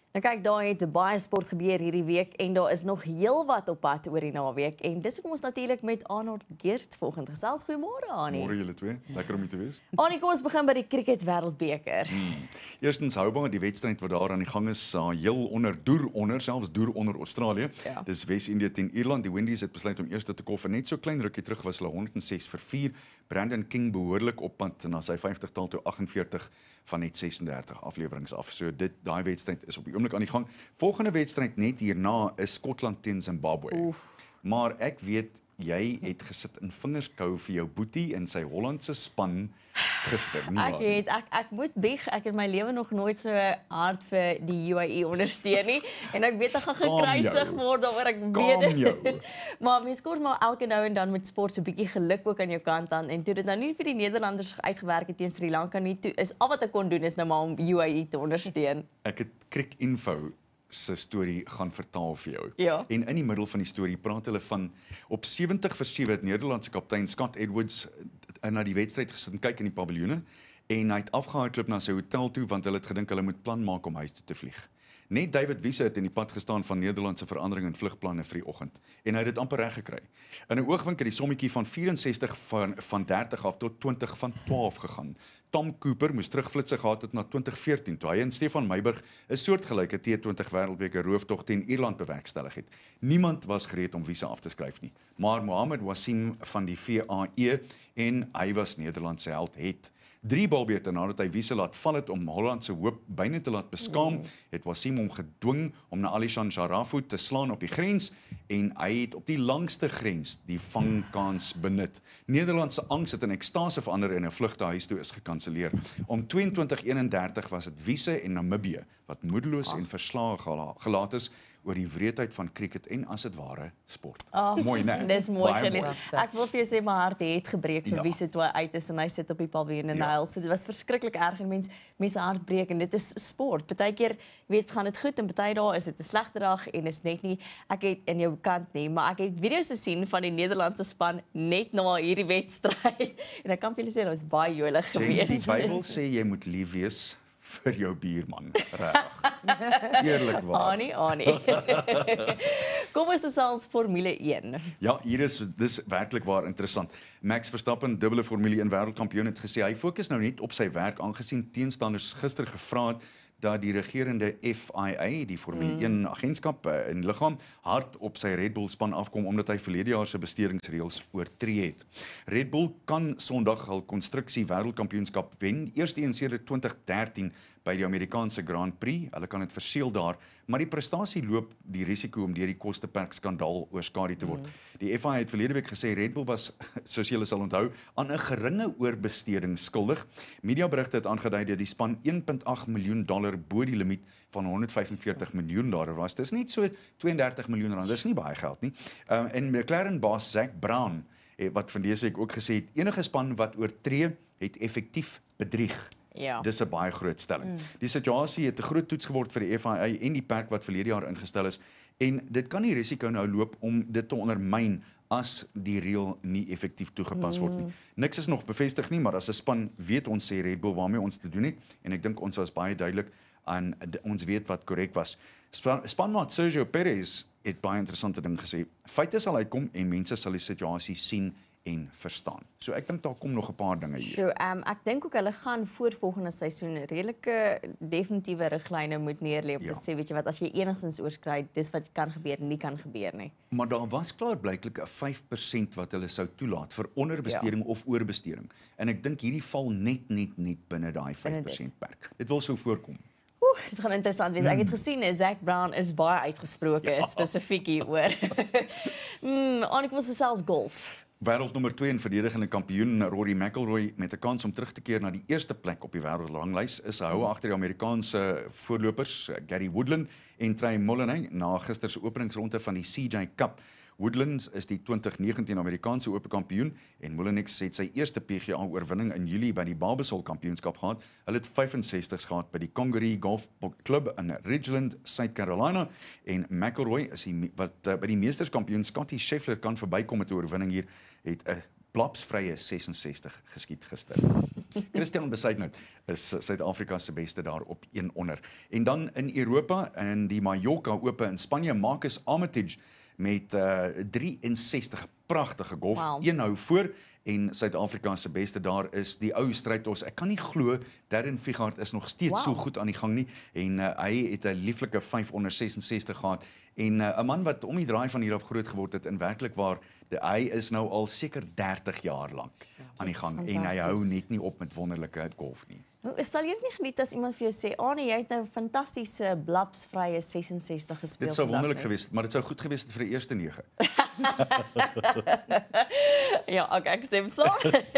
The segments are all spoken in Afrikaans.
Nou kyk, daar het baie sport gebeur hierdie week en daar is nog heel wat op pad oor die naweek. En dis hoekom ons natuurlik met Arnie Geert volgende gesels. Goeiemôre Arnie. Môre julle twee. Lekker om hier te wees. Arnie, kom ons begin by die cricket wêreldbeker. Eerstens houdbaar, die wedstryd wat daar aan die gang is, heel onder, selfs deur onder Australië. Ja. Dis Wes-Indië teen Ierland. Die Windies het besluit om eerste te kolf en net so klein rukkie terug was hulle 106 vir 4. Brandon King behoorlik op pad na sy 50-tal toe 48 van net 36 afleweringe af. So daai wedstryd is op die oomblik aan die gang. Volgende wedstryd net hierna is Skotland teen Zimbabwe. Maar ek weet jy het gesit in vingerskou vir jou boetie in sy Hollandse span gister, nie waar? Ek moet bieg, ek het my lewe nog nooit so hard vir die UAE ondersteun nie en ek weet ek gaan gekruisig word daaroor ek weet. Maar mens kort maar elke nou en dan met sport so 'n bietjie geluk ook aan jou kant aan en toe dit nou nie vir die Nederlanders uitgewerk het teen Sri Lanka nie, toe is al wat ek kon doen is nou maar om UAE te ondersteun. Ek het Crick Info se storie gaan vertaal vir jou. Ja. En in die middel van die storie praat hulle van op 70 vir 7 het Nederlandse kaptein Scott Edwards na die wedstryd gesit en kyk in die paviljoene en hy het afgehardloop na sy hotel toe want hulle het gedink hulle moet plan maak om huis toe te vlieg. Net David Wiese het in die pad gestaan van Nederlandse verandering in vlugplanne vir die oggend en hy het dit amper reg gekry. In 'n oogwink het die sommetjie van 64 van 30 af tot 20 van 12 gegaan. Tom Cooper moes terugflitse gehad het na 2014 toe hy en Stefan Meiburg 'n soortgelyke T20 wêreldbeker rooftog teen Ierland bewerkstellig het. Niemand was gereed om Wiese af te skryf nie, maar Mohammed Wasim van die VAE en hy was Nederland se held het 3 balbeurte nadat hy Wiese laat val het om Holland se hoop byna te laat beskaam, het Wasim hom gedwing om na Alishan Sharafu te slaan op die grens en hy het op die langste grens die vangkans benut. Nederland se angs het in ekstase verander en 'n vlug na huis toe is gekanselleer. Om 22:31 was dit Wiese en Namibië wat moedeloos en verslae gelaat is oor die wreedheid van cricket en as dit ware sport. Mooi, né? Dis mooi Baie gelees. Ek wil vir jou sê my hart het gebreek vir Ja. Wiese toe hy uit is en hy sit op die paviljoen en huil. So dit was verskriklik erg en mense hart breek en dit is sport. Partykeer weet gaan dit goed en party dae is dit 'n slegte dag en is net nie ek het in jou kant nie, maar ek het video's gesien van die Nederlandse span net na hierdie wedstryd en ek kan vir julle sê dit was baie jolig geweest. Die Bybel sê jy moet lief wees vir jou buurman, regtig. Eerlikwaar. Arnie. Kom ons gesels Formule 1. Ja, dis werklik waar interessant. Max Verstappen, dubbele Formule 1 wêreldkampioen, het gesê hy fokus nou net op sy werk aangesien teenstanders gister gevra het dat die regerende FIA, die Formule 1 agentskap in liggaam, hard op sy Red Bull span afkom omdat hy verlede jaar se bestedingsreëls oortree het. Red Bull kan Sondag hul konstruksie wêreldkampioenskap wen, eerste een sedert 2013 by die Amerikaanse Grand Prix. Hulle kan dit verseël daar, maar die prestasie loop die risiko om deur die kosteperk skandaal oorskadu te word. Die FIA het verlede week gesê Red Bull was, soos julle sal onthou, aan 'n geringe oorbesteding skuldig. Mediaberigte het aangedui dat die span $1.8 miljoen bo die limiet van $145 miljoen was. Dis net so R32 miljoen. Dis nie baie geld nie. En McLaren baas Zac Brown wat van dese week ook gesê het enige span wat oortree het effektief bedrieg. Ja. Dis 'n baie groot stelling. Die situasie het 'n groot toets geword vir die FIA en die perk wat verlede jaar ingestel is en dit kan die risiko nou loop om dit te ondermyn as die reël nie effektief toegepas word nie. Niks is nog bevestig nie, maar as 'n span weet ons sê Red Bull waarmee ons te doen het en ek dink ons was baie duidelik en ons weet wat korrek was. Spanmaat Sergio Perez het baie interessante ding gesê. Feite sal uitkom en mense sal die situasie sien en verstaan. So ek dink daar kom nog 'n paar dinge hier. So, ek dink ook hulle gaan voor volgende seisoen redelike definitiewe riglyne moet neerlê om te sê, weet jy wat, as jy enigstens oorskry, dis wat kan gebeur, nie kan gebeur nie. Maar daar was klaar blyklik 'n 5% wat hulle sou toelaat vir onderbesteding of oorbesteding. En ek dink hierdie val net binne daai 5% perk. Dit wil so voorkom. Dit gaan interessant wees. Ek het gesien Zac Brown is baie uitgesproke spesifiek hieroor. Arnie, was selfs golf. Wêreldnommer 2 en verdedigende kampioen Rory McIlroy met 'n kans om terug te keer na die eerste plek op die wêreldranglys is hou agter die Amerikaanse voorlopers Gary Woodland en Trey Molinay na gister se openingsronde van die CJ Cup. Woodland is die 2019 Amerikaanse Ope kampioen en Molinay het sy eerste PGA oorwinning in Julie by die Barbasol kampioenskap gehad. Hulle het 65 gehad by die Congaree Golf Club in Ridgeland, South Carolina en McIlroy is wat by die meesterskampioen Scottie Scheffler kan verbykom met 'n oorwinning hier, het 'n blapsvrye 66 geskiet gister. Christian Besuitnout is Suid-Afrika se beste daar op 1 onder. En dan in Europa, in die Mallorca Ope in Spanje, Marcus Armitage met 63 pragtige golf, Wow. 1 hou voor, en Suid-Afrika se beste daar is die ou strydtos. Ek kan nie glo, Darren Figart is nog steeds so goed aan die gang nie, en hy het 'n lieflike 5 onder 66 gehad, en 'n man wat om die draai van hier af groot geword het, en werklik waar, hy is nou al seker 30 jaar lank aan die gang, en hy hou net nie op met wonderlike golf nie. Sal jy dit nie geniet as iemand vir jou sê, Arnie, jy het nou fantastiese blapsvrye 66 gespeel. Dit sou wonderlik gewees het, maar dit sou goed gewees het vir die eerste 9. Ja, okay, ek stem so.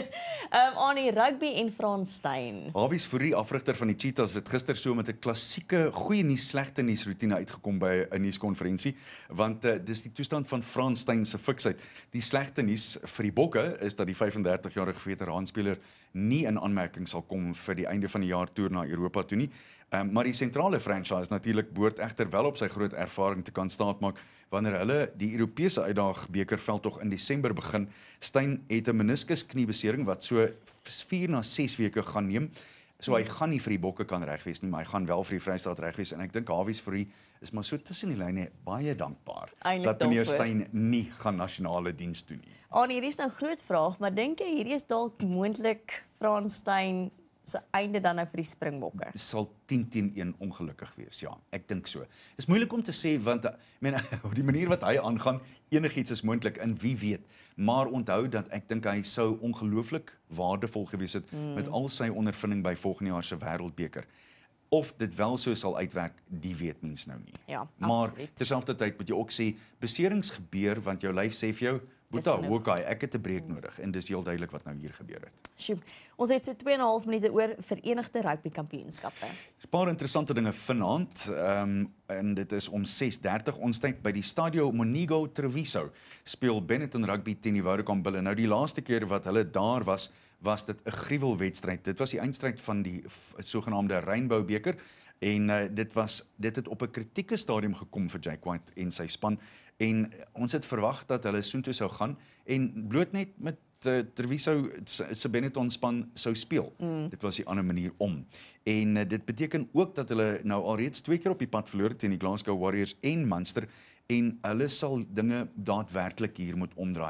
Arnie, rugby en Fransstein. Hawies Fourie, afrigter van die Cheetahs, het gister so met 'n klassieke goeie nuus, slegte nuus roetine uitgekom by 'n nuuskonferensie, want dis die toestand van Fransstein se fiksheid. Die slegte nuus vir die Bokke is dat die 35-jarige veteraanspeler nie in aanmerking sal kom vir die einde van die jaar toer na Europa toe nie. Maar die sentrale franchise natuurlik behoort egter wel op sy groot ervaring te kan staatmaak wanneer hulle die Europese uitdagbekerveldtog in Desember begin. Steyn het 'n meniskuskniebesering wat so 4 na 6 weke gaan neem. So hy gaan nie vir die Bokke kan reg wees nie, maar hy gaan wel vir die Vrystaat reg wees, en ek dink Hawies Fourie is maar so tussen die lyne baie dankbaar dat meneer Steyn nie gaan nasionale diens doen nie. Arnie, hier is nou 'n groot vraag, maar dink jy hierdie is dalk moontlik Fransstein se einde dan nou vir die Springbokke? Dit sal 10-1 ongelukkig wees, ja, ek dink so. Dit is moeilik om te sê, want op die manier wat hy aangaan, enigiets is moontlik, en wie weet. Maar onthou dat ek dink hy sou ongelooflik waardevol gewees het met al sy ondervinding by volgende jaar se Wêreldbeker. Of dit wel so sal uitwerk, die weet mens nou nie. Ja, maar terselfdertyd moet jy ook sê, beserings gebeur, want jou lyf sê vir jou, Boeta, okay, ek het 'n breek nodig, en dis heel duidelik wat nou hier gebeur het. Sjoe, ons het so 2,5 minute oor Verenigde Rugby Kampioenskappe. 'n Paar interessante dinge vanaand, en dit is om 6:30 ons tyd by die Stadio Monego Treviso speel Benetton Rugby teen die Vodacom Bulls. Nou die laaste keer wat hulle daar was dit 'n gruwelwedstryd. Dit was die eindstryd van die sogenaamde Rainbow beker, en dit het op 'n kritieke stadium gekom vir Jake White en sy span, en ons het verwag dat hulle soontoe sou gaan en bloot net met Treviso se Benetton span sou speel. Dit was die ander manier om. En dit beteken ook dat hulle nou alreeds 2 keer op die pad verloor teen die Glasgow Warriors en Munster, en hulle sal dinge daadwerklik hier moet omdraai.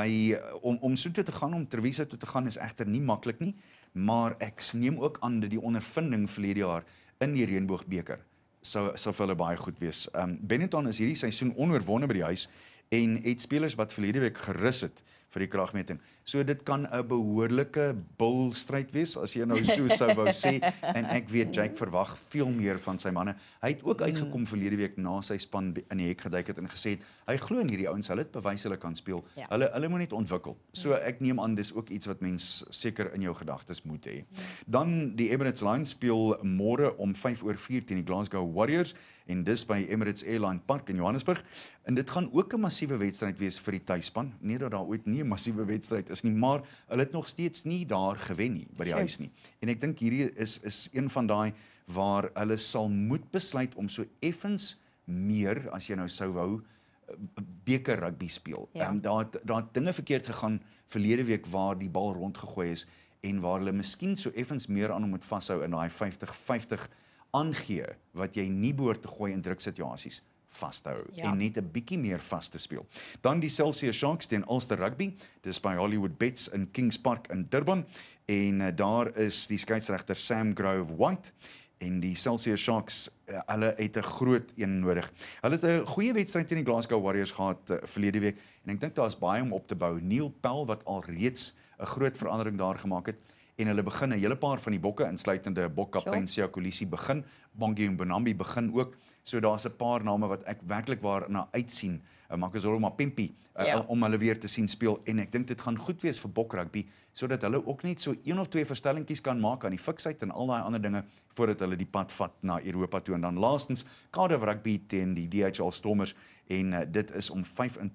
Om soontoe te gaan, om Treviso toe te gaan, is egter nie maklik nie, maar ek neem ook aan dat die ondervinding verlede jaar in die Reënboogbeker sou vir hulle baie goed wees. Benetton is hierdie seisoen onoorwonde by die huis, en het spelers wat verlede week gerus het vir die kragmeting. So dit kan 'n behoorlike bulstryd wees, as jy nou so sou wou sê, en ek weet Jake verwag veel meer van sy manne. Hy het ook uitgekom verlede week na sy span in die hek geduik het en gesê het, hy glo in hierdie ouens, hulle het bewys hulle kan speel. Ja. Hulle moet net ontwikkel. So ek neem aan dis ook iets wat mens seker in jou gedagtes moet hê. Dan die Emirates Lions speel môre om 5:04 teen die Glasgow Warriors, en dis by Emirates Airline Park in Johannesburg. En dit gaan ook 'n massiewe wedstryd wees vir die tuisspan. Nie dat daar ooit nie 'n massiewe wedstryd is nie, maar hulle het nog steeds nie daar gewen nie by die huis nie. En ek dink hierdie is een van daai waar hulle sal moet besluit om so effens meer, as jy nou sou wou, beker rugby speel. Ja. Daar het dinge verkeerd gegaan verlede week waar die bal rondgegooi is, en waar hulle miskien so effens meer aan moet vashou in daai 50-50 aangee wat jy nie behoort te gooi in druksituasies vashou, en net 'n bietjie meer vas te speel. Dan die Celsius Sharks teen Ulster Rugby, dis by Hollywood Bets in Kings Park in Durban, en daar is die skeieregter Sam Grove White, en die Celsius Sharks, hulle het 'n groot een nodig. Hulle het 'n goeie wedstryd teen die Glasgow Warriors gehad verlede week, en ek dink daar is baie om op te bou. Neil Pell wat alreeds 'n groot verandering daar gemaak het, en hulle begin 'n hele paar van die bokke, insluitende bokkaptein Sia Kolisi begin, Bongi Mbonambi begin ook, so daar's 'n paar name wat ek werklik waar na uitsien, Makazolo Mapimpi, om hulle weer te sien speel, en ek dink dit gaan goed wees vir bokrugby, sodat hulle ook net so 1 of 2 verstellingkies kan maak aan die fiksheid en al daai ander dinge, voordat hulle die pad vat na Europa toe. En dan laastens, Cardiff Rugby teen die DHL Stormers, en dit is om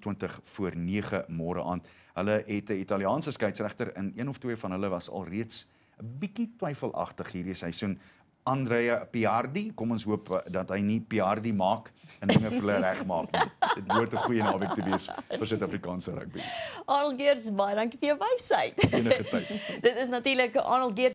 8:25 môre aand. Hulle het 'n Italiaanse skeieregter, en 1 of 2 van hulle was alreeds 'n bietjie twyfelagtig hierdie seisoen. Andrea Piardi, kom ons hoop dat hy nie Piardi maak en dinge vir hulle regmaak nie. Dit behoort 'n goeie naweek te wees vir Suid-Afrikaanse rugby. Arnold Geers, baie dankie vir jou wysheid. Enige tyd. Dit is natuurlik Arnold Geers